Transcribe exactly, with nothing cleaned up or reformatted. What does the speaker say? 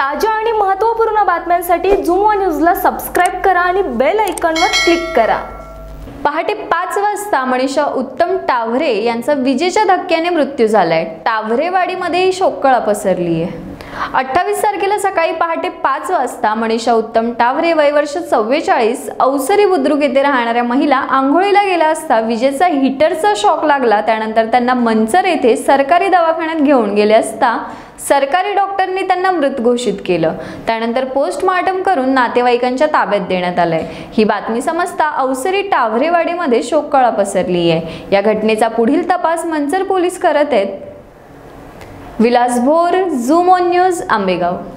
ताज्या आणि महत्त्वपूर्ण बातम्यांसाठी झूम वन न्यूजला सबस्क्राइब करा आणि बेल आयकॉनवर क्लिक करा। पहाटे पाच वाजता मनीषा उत्तम टावरे यांचा विजेच्या धक्क्याने मृत्यू झालाय। टावरेवाडीमध्ये शोककळा पसरली आहे। अठ्ठावीस तारखेला सकाळी पहाटे पाच वाजता मनीषा उत्तम टावरे वय वर्ष चव्वेचाळीस अवसरी बुद्रुक येथे राहणाऱ्या महिला आंघोळीला गेल्या असता विजेचा हीटरचा शॉक लागला। त्यानंतर त्यांना मंचर येथे सरकारी दवाखान्यात घेऊन गेले असता सरकारी डॉक्टरनी त्यांना मृत घोषित केलं। त्यानंतर पोस्टमार्टम करून नातेवाईकांच्या ताब्यात देण्यात आलंय। ही बातमी समजता अवसरी टावरेवाडीमध्ये शोककळा पसरली आहे। या घटनेचा पुढील तपास मंचर पोलीस करत आहेत। Vilas Bhor, Zoom one news, Ambegaon.